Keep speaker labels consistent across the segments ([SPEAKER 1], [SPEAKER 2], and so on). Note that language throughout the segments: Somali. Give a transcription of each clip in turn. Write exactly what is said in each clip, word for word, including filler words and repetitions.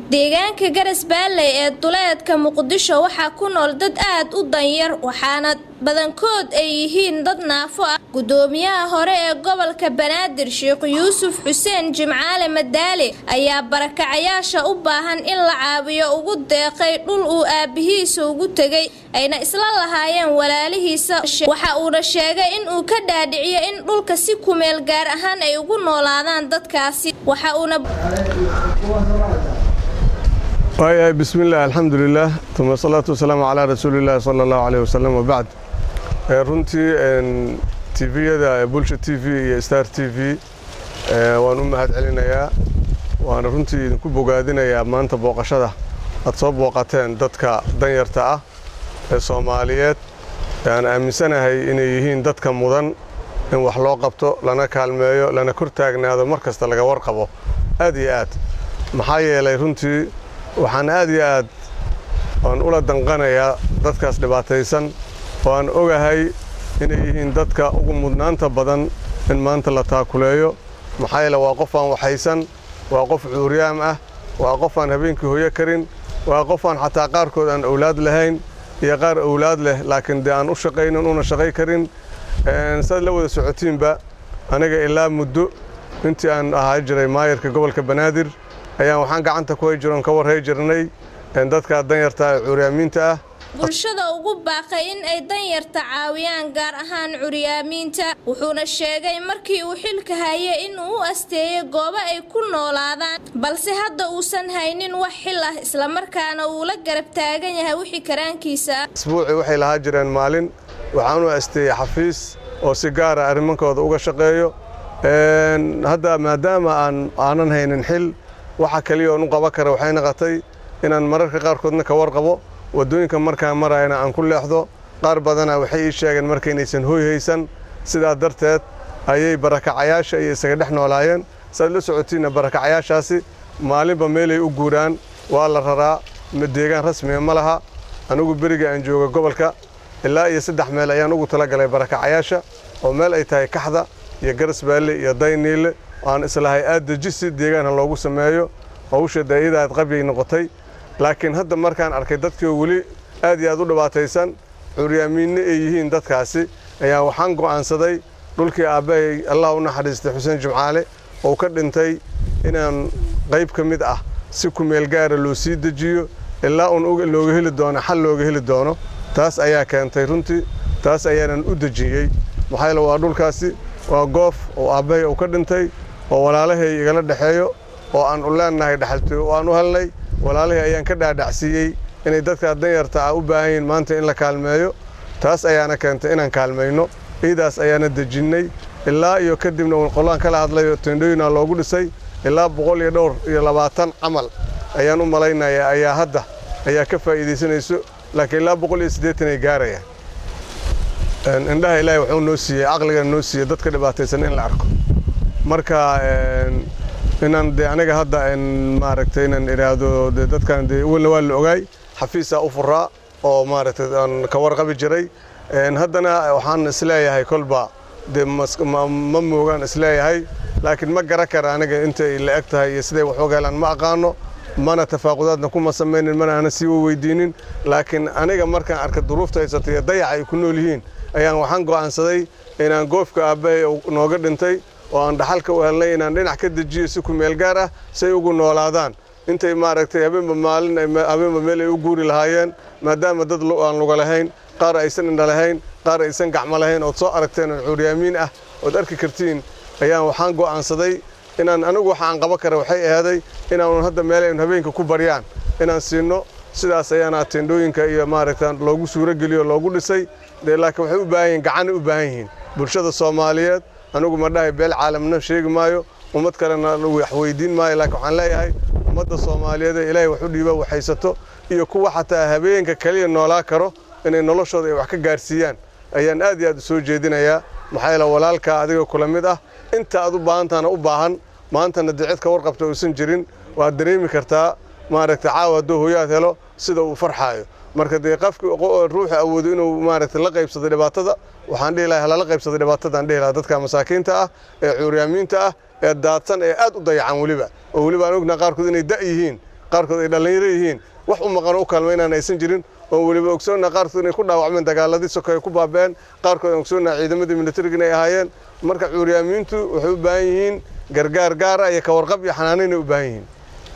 [SPEAKER 1] deegaanka Garas Baalley ee duleedka Muqdisho waxaa ku nool dad aad u danyar waxaana badankood ay yihiin dad naafo ah. Gudoomiyaha hore ee gobolka Banaadir Sheekh Yuusuf Xuseen Jimcaale Madaale ayaa barakacayaasha u baahan in la caawiyo ugu deeqay dhul uu aabihiisa ugu tagay ayna isla lahaayeen walaalihiisa. Waxa uu sheegay in uu ka dhaadhiciyo in dhulka si ku meel gaar ahaan ay ugu noolaadaan dadkaasi. Waxa uuna
[SPEAKER 2] واي بسم الله الحمد لله ثم الصلاة والسلام على رسول الله صلى الله عليه وسلم وبعد runtii تي في هذا بولشة تي في ستار تي في وأنا مهد علينا وأنا runtii ku bogaadinaya maanta booqashada aad soo booqateen dadka danyarta ah ee Soomaaliyeed aan aaminsanahay inay yihiin dadka mudan in wax loo qabto lana kaalmeeyo lana kor taagnaado markasta laga warqabo aad iyo aad maxaa yeelay runtii waxaan aad iyo aad aan ula danqanayaa dadkaas dhibaataysan oo aan ogahay inay yihiin dadka ugu mudnaanta badan in maanta la taakuleeyo maxaa yeelay waa qof aan waxaysan waa qof cuuryaam ah waa qof aan habeenkii hooyo karin waa qof aan xataa qaarkood aan awlaad lahayn iyo qaar awlaad leh laakiin de aan u shaqaynin una shaqay karin sad la wada socotiinba aniga ilaa muddo intii aan ahaa jiray maayarka gobolka Banaadir ayaan waxaan gacanta ku hayjiroon ka warhay jirnay in dadka danyarta ah cuuryaamiinta ah
[SPEAKER 1] bulshada ugu baaqay in ay danyarta caawiyaan gaar ahaan cuuryaamiinta wuxuuna sheegay markii uu xilka hayay in uu asteeyo goobo ay ku noolaadaan balse hadda uusan haynin wax xil ah isla markaana uu la garab taagan yahay wixii karaankiisa
[SPEAKER 2] isbuuci waxay lahaa jireen maalin waxaan u asteeyay xafiis oo si gaar ah arrimankooda uga shaqeeyo een hadda maadaama aan aanan haynin xil waxa kaliya oo nu qaban kara waxay noqotay inaan mararka qaarkoodna ka warqabo wadooyinka markaan marayna aan ku leexdo qaar badan waxay ii sheegeen markaysan hooy haysan sidaa darteed ayay barakacayaasha iyo isaga dhex noolaayeen sad la socotiina barakacayaashaasi maalinba meel ay u guuraan waa la raraa deegaan rasmi ah ma laha anigu bariga aan jooga gobolka ilaa iyo saddex meel ayaan ugu tala galay barakacayaasha oo meel ay tahay Kaxda iyo Garas Baalley iyo Dayniile aan islahay aad dejisi deegaan loogu sameeyo hawsha daayida aad qabay noqotay laakiin hadda markaan arkay dadkii wali aad iyo aad u dhibaataysan cuuryaamiinna ay yihiin dadkaasi ayaa waxaan go'aansaday dhulkii aabahay Allah u naxariistay Xuseen Jimcaale oo ka dhintay inaan qayb ka mid ah si ku meel gaar loo sii dejiyo ilaa uu looga heli doono xal looga heli doono taas ayaa keentay runtii taas ayaan u dejiyay maxay la waa dhulkaasi waa goof oo aabahay oo ka dhintay oo walaalahay igala dhaxeeyo oo aan u leenahay dhaxaltay oo aan u helnay walaalahay ayaan ka dhaadhacsiyay inay dadka danyarta ah u baahan yihiin maanta in la kaalmeeyo taas ayaana keentay inaan kaalmayno iidaas ayaana dejinay ilaa iyo kadibna qolaan kala hadlayo tendooyina loogu dhisay ilaa boqol iyo dhowr iyo labaatan amal ayaan u malaynayaa ayaa hadda ayaa ka faa'iideysanayso laakiin ilaa boqol iyo siddeetan ay gaarayaan indhaha ilaahay wuxuu noo siiyay aqliga noo siiyay dadka dhibaataysan in la arko marka inaan de aniga hadda in maaragtay inaan iraado dadkan de wala waa la ogaay xafiisa u furaa oo maaragtay aan ka warqabi jiray een haddana waxaan isleeyahay kolba de ma moogan isleeyahay laakiin ma garan kara aniga inta la eg tahay sidee wax uga helaan ma aqaano mana tafaaqudaadna kuma sameeynin mana ana sii weydiinin laakiin aniga markaan arka duruufta haysatay dayac ay ku nool yihiin ayaan waxaan go'aansaday inaan goofka aabahay nooga dhintay oo aan dhaxalka u helnay inaan dhinac ka dejiyo si ku meel gaar ah say ugu noolaadaan intay maaragtay habeenba maalin habeenba meel ay u guuri lahaayeen maadaama dad aan luga lahayn qaar aysan indha lahayn qaar aysan gacmo lahayn oo soo aragteen cuuryaamiin ah oo arki kartiin ayaan waxaan go'aansaday inaan anigu waxaan qaban kara waxay ahaaday inaan hadda meel ay habeenka ku bariyaan inaan siino sidaas ayaana tendooyinka iyo maaragtay loogu suura geliyo loogu dhisay laakiin waxay u baahan yihiin gacan u baahan yihiin bulshada Soomaaliyeed anigu ma dhahay beel caalamna sheegi maayo ummad kalena wax weydiin maayo laakiin waxaan leeyahay ummadda Soomaaliyeed ilaahay wax u dhiiba waxaysato iyo kuwa xataa habeenka kaliya noolaa karo inay noloshooda ay wax ka gaarsiiyaan ayaan aad iyo aad soo jeedinayaa maxay la walaalka adiga kula mid ah inta aad u baahantaana u baahan maantana dicid ka warqabto uusan jirin waa dareemi kartaa maaragtay caawado hooyaad helo sida uu farxaayo marka de qafki ruuxa awoodo inuu maaragtay la qaybsado dhibaatada waxaan dhihi lahaa la qaybsado dhibaatada aan dhihi lahaa dadka masaakiinta ah ee cuuryaamiinta ah ee daadsan ee aad u dayacan waliba oo waliba aan ogna qaarkood inay da yihiin qaarkood ay dhalinyaro yihiin wax u maqan u kaalmaynaan aysan jirin oo waliba ogsoona qaarkood inay ku dhaawacmeen dagaaladii sokeeye ku baabeen qaarkood ogsoona ciidamadii militariga inay ahaayeen marka cuuryaamiintu waxay u baahan yihiin gargaar gaar ah iyo ka warqab iyo xanaaneyn u baahan yihiin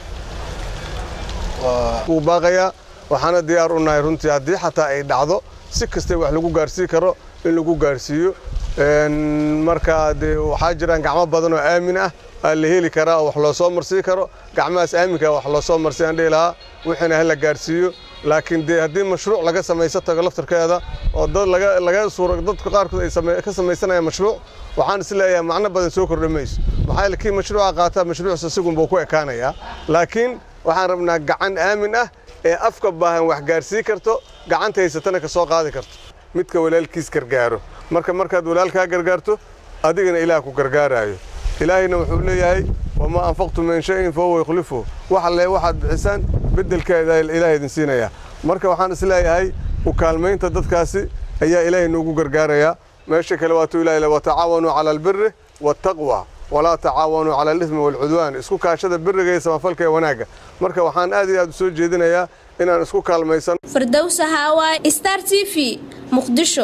[SPEAKER 2] waa baaqaya waxaana diyaar u nahay runtii haddii xataa ay dhacdo si kasta wax lagu gaarsiin karo in lagu gaarsiiyo marka waxaa jiraan gacmo badan oo aamin ah la heli karaa oo wax loo soo marsiin karo gacmahaas aaminka wax loo soo marsiin dhihi lahaa wixina hal la gaarsiiyo laakiin haddii mashruuc laga samaysto tago laftarkeeda oo dad laga laga suuro dadka qaarkood ay ka samaysanayaan mashruuc waxaan is leeyahay macno badan soo kordhamayso maxaa yeelay kii mashruuca qaata mashruucsa sigun buu ku ekaanayaa laakiin waxaan rabnaa gacan aamin ah ee afka baahan wax gaarsiin karto gacanta haysatana ka soo qaadi karto midka walaalkiis gargaaro marka markaad walaalkaa gargaarto adigana ilaah ku gargaarayo ilaahayna wuxuu leeyahay wama anfaqtu min shay'in fa huwa yukhlifu waxa le waxaad bixisaan bedelkeeda ilaahay idin siinaya marka waxaan is leeyahay u kaalmaynta dadkaasi ayaa ilaahay noogu gargaaraya meesha kale waa ilaahay wa tacaawanu cala albirri wattaqwa ولا تعاونوا على الإثم والعدوان اسكو كاشده برغي سمافلك wanaaga marka waxaan aad iyo aad soo jeedinayaa inaan isku kaalmaysan
[SPEAKER 1] Firdawsa Hawaii Star T V Muqdisho